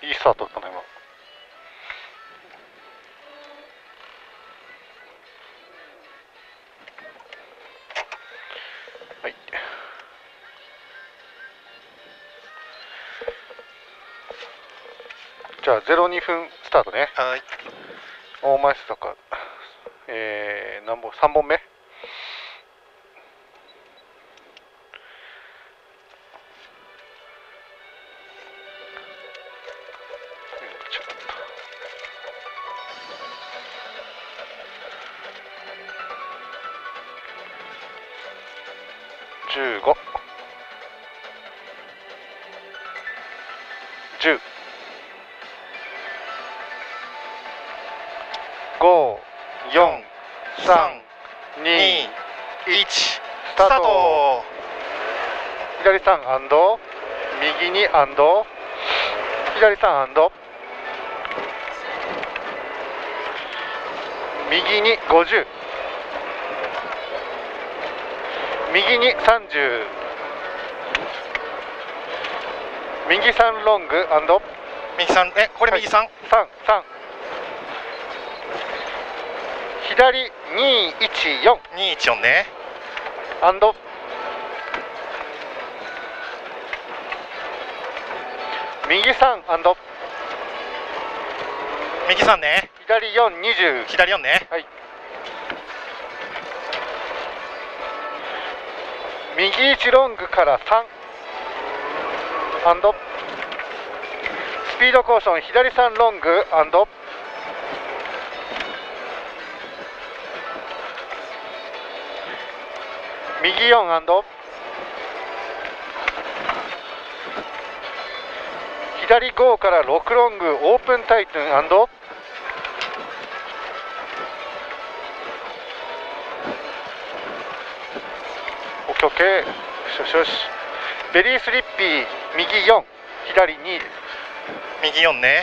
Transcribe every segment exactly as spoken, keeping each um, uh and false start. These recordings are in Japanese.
いいスタートだったね今。はい。じゃあゼロにふんスタートね。 はい。 大前坂、えー、何本さんぼんめ。じゅうご、じゅう、ご、よん、さん、に、 いち、 スタート。左さんアンド、右にアンド、左さんアンド、右にごじゅう、右にさんじゅう、右さんロングアンド、 右さん、え、これ右さん、 さん、さん、左にいちよん、 にいちよんね。 アンド、右さんアンド、 右さんね。 左よん、にじゅう、 左よんね。 はい。右いちロングからさん、アンド、スピードコーション左さんロングアンド、右よんアンド、左ごからろくロングオープンタイトンアンド、オッケーオッケー、よしよしよし。ベリースリッピー右よん、左にです。 右よんね。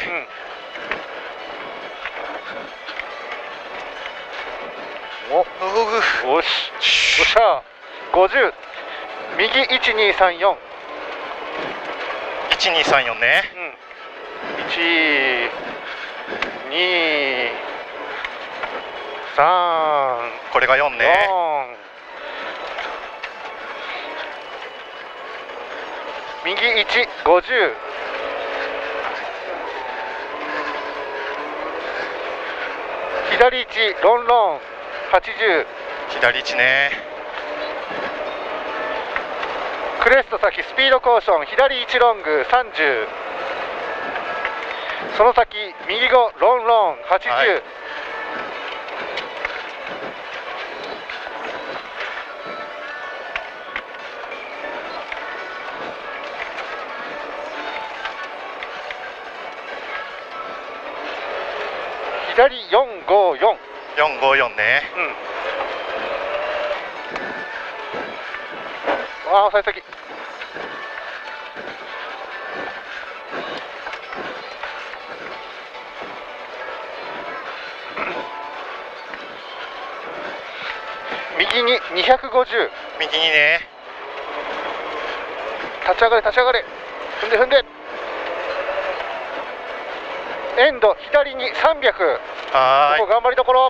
うん、おおよしよっしゃ。ごじゅう、右いちにさんよん、 いちにさんよんね。 うん、いちにさん、 これがよんね。 右いち、ごじゅう、左いち、ロンロン、はちじゅう、 左いちね。 クレスト先、スピードコーション、左いちロング、さんじゅう、その先、右ご、ロンロン、はちじゅう、はい、左よんごよん、 よんごよんね。 うん、ああ、最先。右ににひゃくごじゅう、 右にね。 立ち上がれ立ち上がれ、踏んで踏んで、エンド左にさんびゃく、 はい、 ここ頑張りどころ。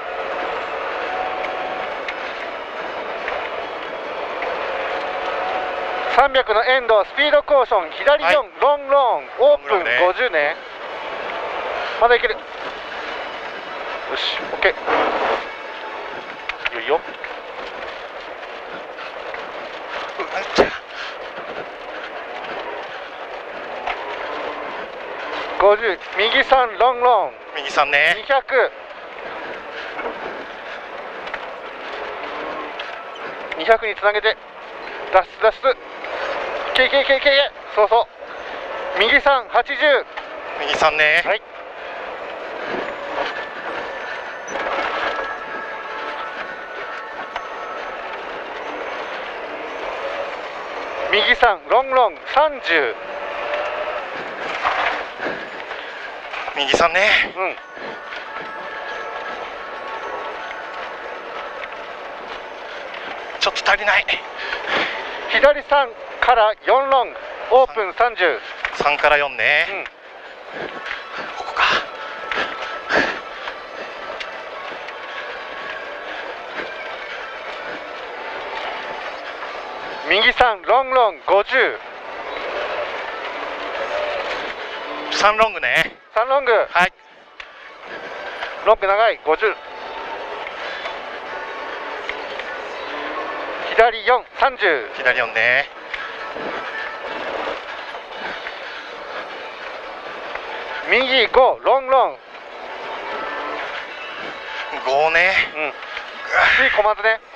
さんびゃくのエンド、スピードコーション左よん、はい、ロンロンオープンごじゅうね。まだいける。よし OK、 いいよいいよ。ごじゅう、右さんロンロン、 右さんね。 にひゃく、にひゃくにつなげて脱出脱出、けいけいけいけいけ、そうそう、右さんはちじゅう、 右さんね。 はい、右さんロンロンさんじゅう、 右さんね。 うん、 ちょっと足りない。 左さんからよんロングオープンさんじゅう、 さんからよんね。 ここか。 右さんロンロンごじゅう。 さんロングね。 さんロング。 はい。 ロング長いごじゅう。左よん、さんじゅう。 左よんね。 右ご、ロンロン。 ごね。 うん。次小松ね。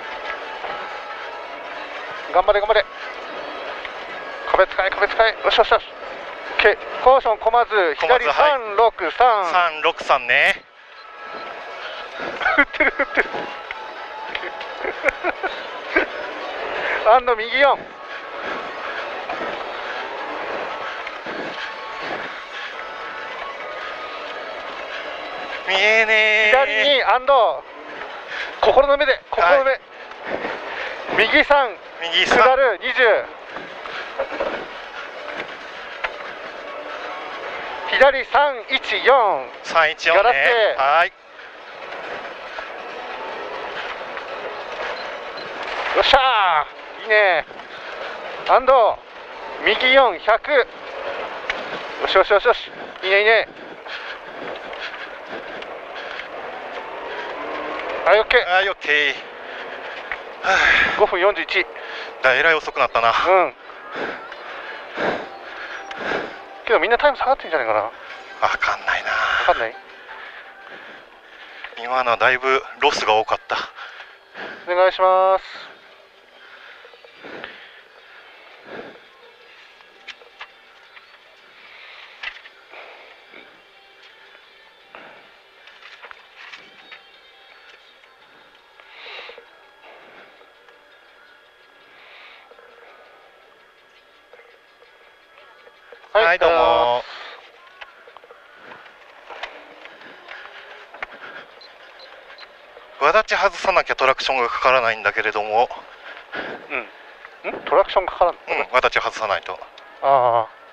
頑張れ頑張れ。壁使い壁使い。よしよしよし。OK。コーション小松左さんろくさん。 さんろくさんね。 振ってる振ってる。アンド右よん。 見えね左にアンド心の目で心の目、はい、右さん右さん下るにじゅう。左さんいちよん。 さんいちよんね。はい。 よっしゃー、いいね。アンド右よん、ひゃく。よしよしよしよし、いいねいいね。はい、オッケー。 はい、オッケー。 ごふんよんじゅういち。 だ、えらい遅くなったな。 うん。けどみんなタイム下がってんじゃないかな。 わかんないな。 わかんない。 今のはだいぶロスが多かった。 お願いします。 はい、はい、どうも。わだち外さなきゃトラクションがかからないんだけれども。 うん。んトラクションかからんの？ うん、わだち外さないと。 ああ。